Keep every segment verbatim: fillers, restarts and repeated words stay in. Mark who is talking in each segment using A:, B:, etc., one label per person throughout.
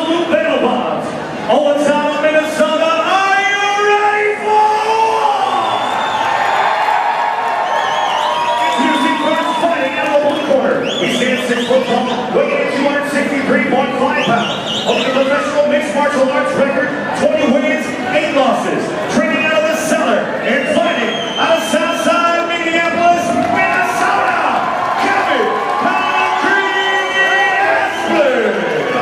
A: Blue Battle Bonds. Owensville, Minnesota, are you ready for war? Introducing first, fighting out of the blue corner. He stands six foot tall, weighing in two hundred sixty-three point five pounds. Holding a professional mixed martial arts record, twenty wins, eight losses. Training out of the cellar and fighting out of Southside, Minneapolis, Minnesota, Kevin Concrete Esplin.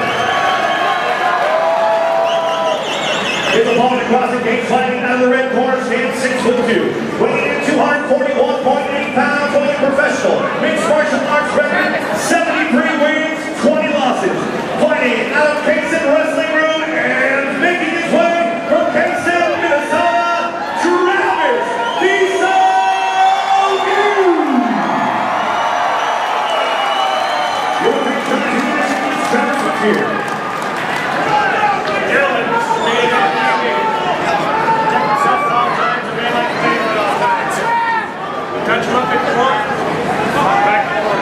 A: His opponent across the gate, fighting out of the red corner, stands six foot two, weighing in two hundred forty-one point eight pounds, holding a professional mixed martial arts record, seventy-three wins, twenty losses. Fighting out of Kaysen Wrestling Room and making his way from Kaysen, Minnesota, Travis Desaulniers. Your big champion is Travis Desaulniers. Touch him up at the one, back and forth.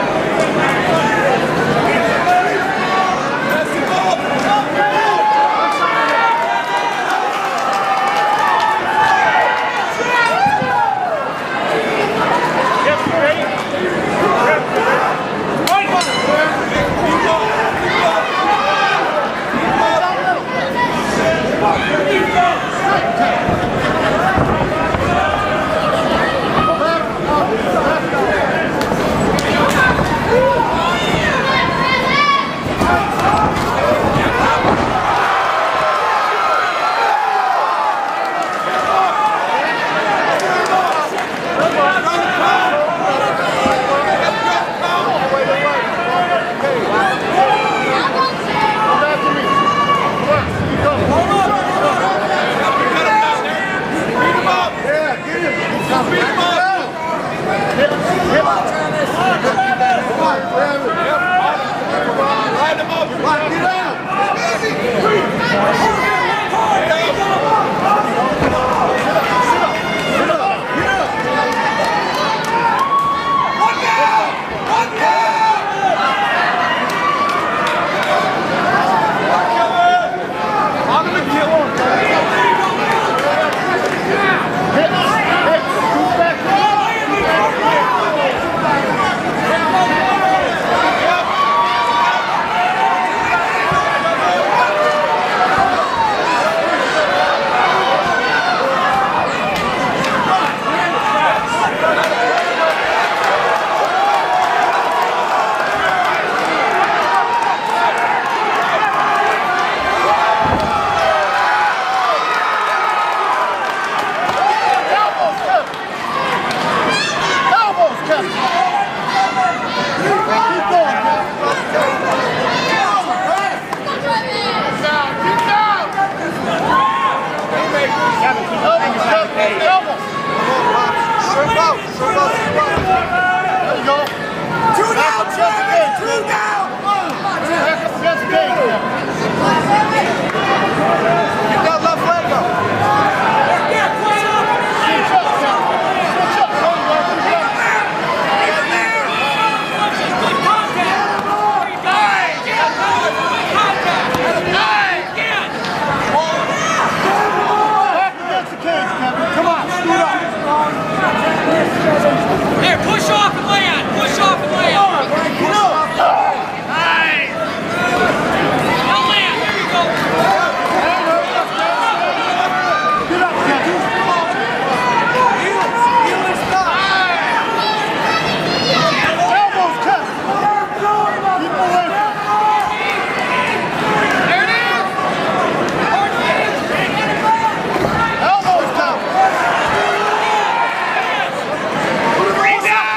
B: Here, push off and land! Push off and land! Nice! Now land, there you go!
C: Get up, Kevin! Elbows, Kevin! Keep away!
B: There it is!
C: Elbows, Kevin!
B: Three down!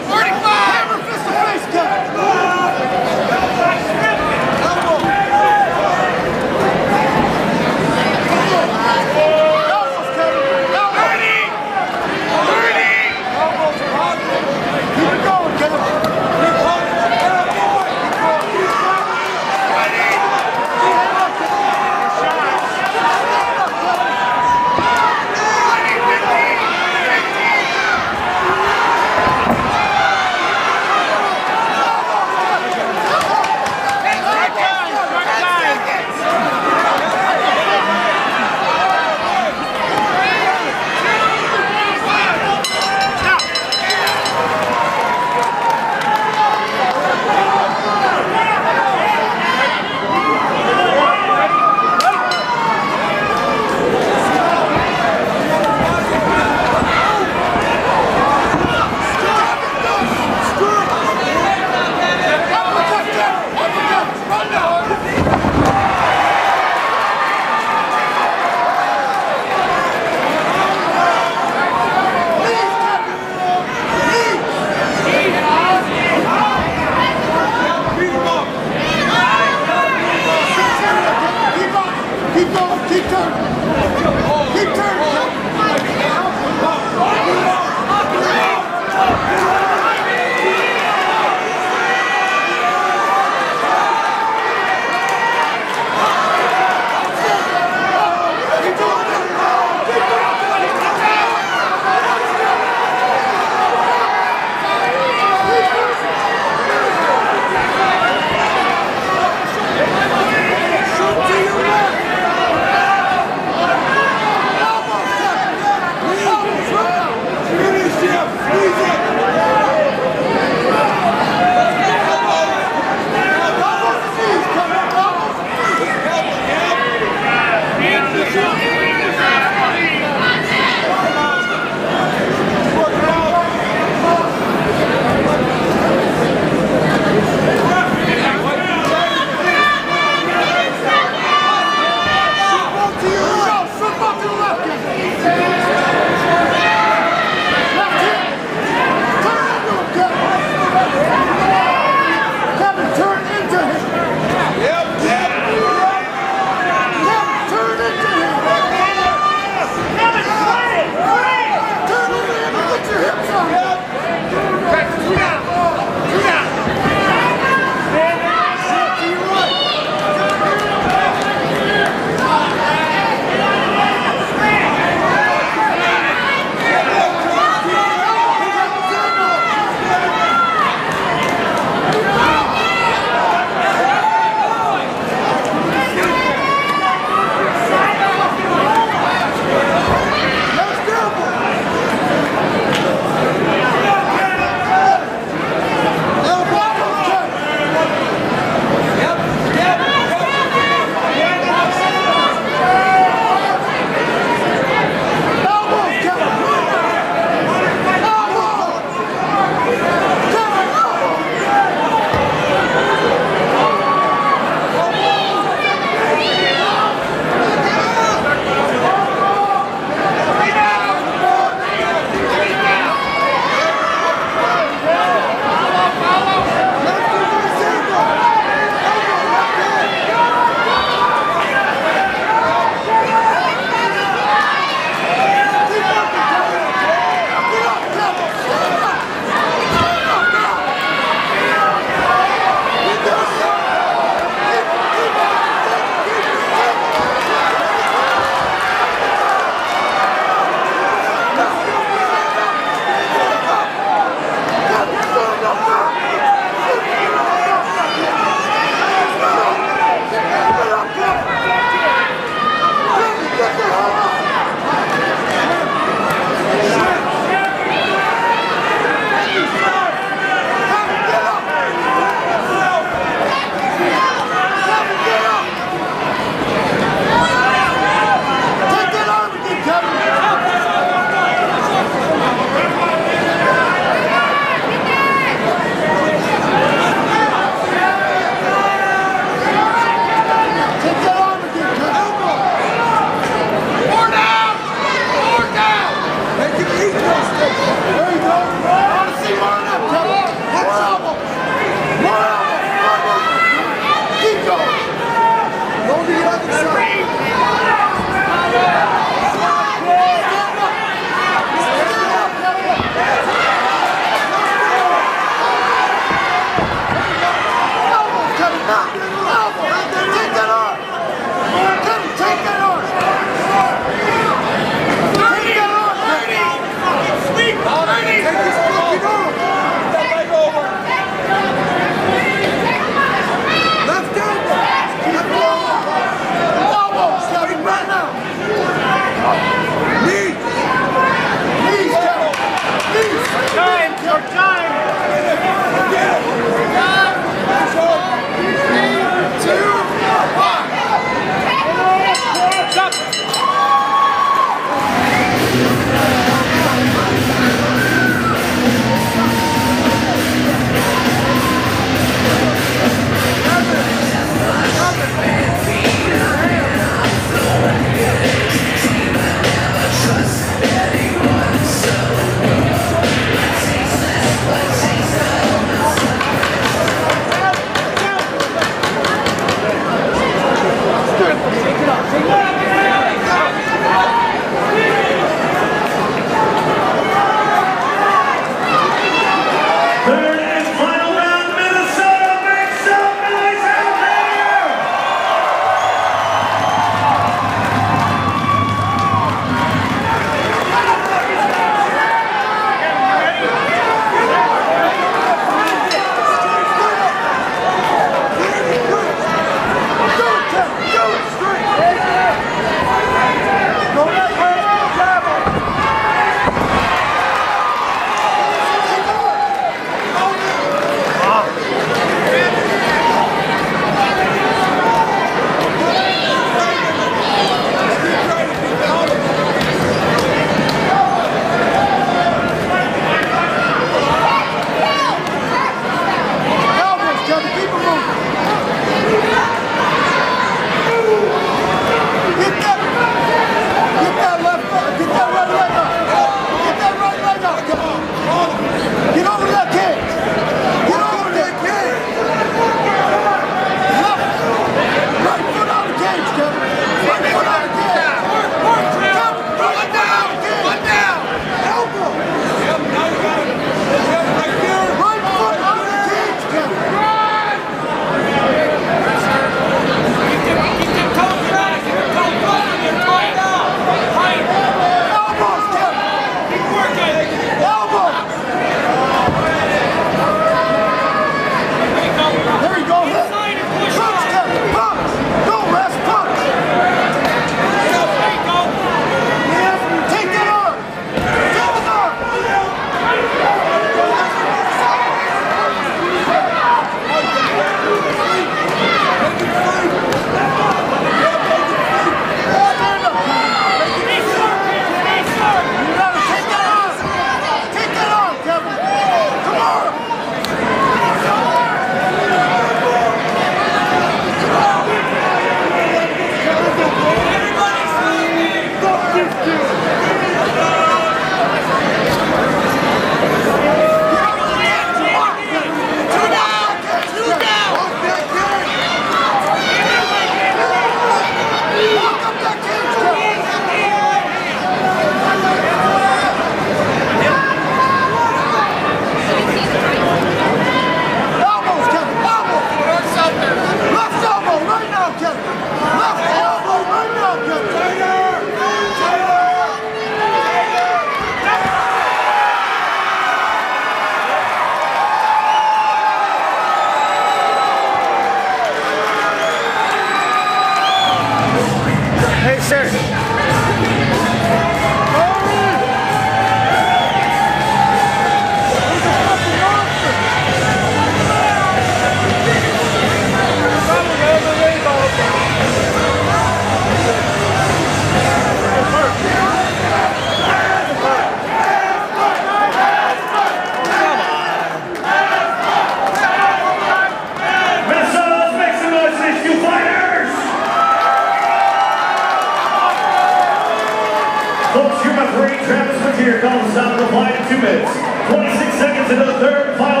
A: referee Travis Mateer calls the stop of the fight in two minutes. twenty-six seconds into the third final